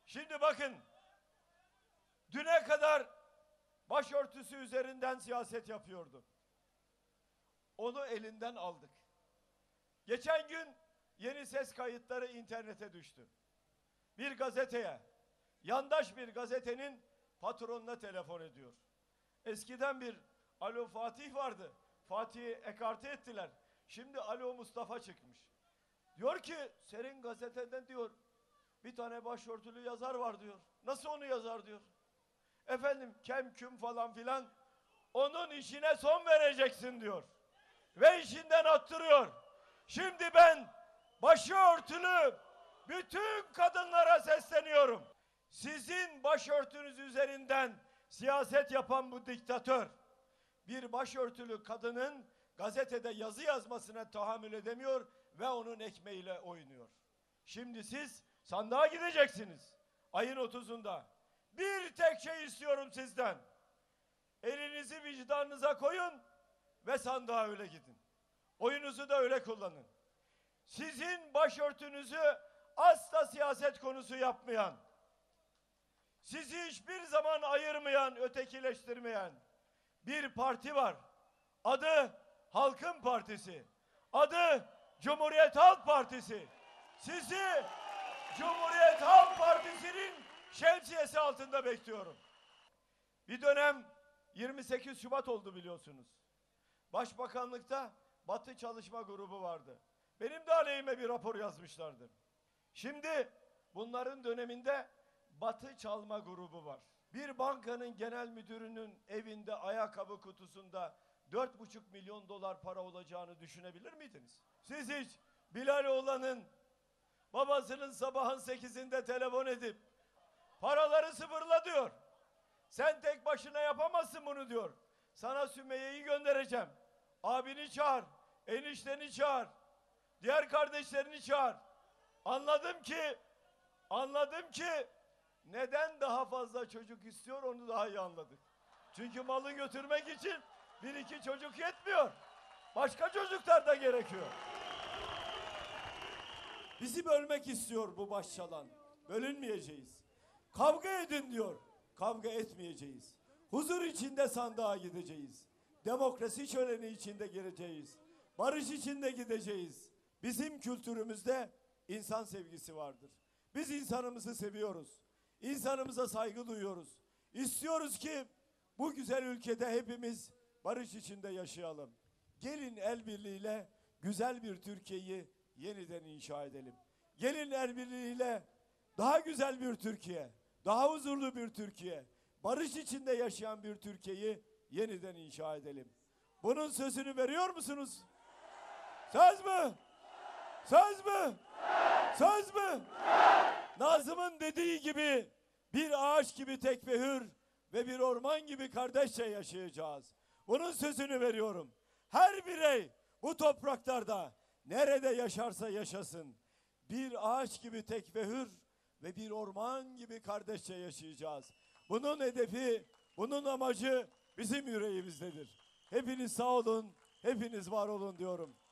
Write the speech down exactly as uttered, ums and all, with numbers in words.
Şimdi bakın, düne kadar başörtüsü üzerinden siyaset yapıyordu. Onu elinden aldık. Geçen gün yeni ses kayıtları internete düştü. Bir gazeteye, yandaş bir gazetenin patronuna telefon ediyor. Eskiden bir Alo Fatih vardı. Fatih'i ekarte ettiler. Şimdi Alo Mustafa çıkmış. Diyor ki senin gazeteden diyor bir tane başörtülü yazar var diyor. Nasıl onu yazar diyor. Efendim kem küm falan filan, onun işine son vereceksin diyor. Ve işinden attırıyor. Şimdi ben başörtülü bütün kadınlara sesleniyorum. Sizin başörtünüz üzerinden siyaset yapan bu diktatör bir başörtülü kadının gazetede yazı yazmasına tahammül edemiyor ve onun ekmeğiyle oynuyor. Şimdi siz sandığa gideceksiniz. Ayın otuzunda. Bir tek şey istiyorum sizden. Elinizi vicdanınıza koyun ve sandığa öyle gidin. Oyunuzu da öyle kullanın. Sizin başörtünüzü asla siyaset konusu yapmayan, sizi hiçbir zaman ayırmayan, ötekileştirmeyen bir parti var. Adı Halkın Partisi. Adı Cumhuriyet Halk Partisi. Sizi Cumhuriyet Halk Partisi'nin şemsiyesi altında bekliyorum. Bir dönem yirmi sekiz Şubat oldu biliyorsunuz. Başbakanlıkta Batı Çalışma Grubu vardı. Benim de aleyhime bir rapor yazmışlardı. Şimdi bunların döneminde Batı Çalma Grubu var. Bir bankanın genel müdürünün evinde ayakkabı kutusunda dört buçuk milyon dolar para olacağını düşünebilir miydiniz? Siz hiç Bilaloğlan'ın babasının sabahın sekizinde telefon edip paraları sıfırla diyor. Sen tek başına yapamazsın bunu diyor. Sana Sümeyye'yi göndereceğim. Abini çağır, enişteni çağır, diğer kardeşlerini çağır. Anladım ki, anladım ki neden daha fazla çocuk istiyor onu daha iyi anladık. Çünkü malı götürmek için bir iki çocuk yetmiyor. Başka çocuklar da gerekiyor. Bizi bölmek istiyor bu başçalan. Bölünmeyeceğiz. Kavga edin diyor. Kavga etmeyeceğiz. Huzur içinde sandığa gideceğiz. Demokrasi şöleni içinde gireceğiz. Barış içinde gideceğiz. Bizim kültürümüzde insan sevgisi vardır. Biz insanımızı seviyoruz. İnsanımıza saygı duyuyoruz. İstiyoruz ki bu güzel ülkede hepimiz barış içinde yaşayalım. Gelin el birliğiyle güzel bir Türkiye'yi yeniden inşa edelim. Gelin el birliğiyle daha güzel bir Türkiye, daha huzurlu bir Türkiye, barış içinde yaşayan bir Türkiye'yi yeniden inşa edelim. Bunun sözünü veriyor musunuz? Söz mü? Söz mü? Söz mü? Nazım'ın dediği gibi bir ağaç gibi tek ve hür ve bir orman gibi kardeşçe yaşayacağız. Bunun sözünü veriyorum. Her birey bu topraklarda nerede yaşarsa yaşasın bir ağaç gibi tek ve hür ve bir orman gibi kardeşçe yaşayacağız. Bunun hedefi, bunun amacı bizim yüreğimizdedir. Hepiniz sağ olun, hepiniz var olun diyorum.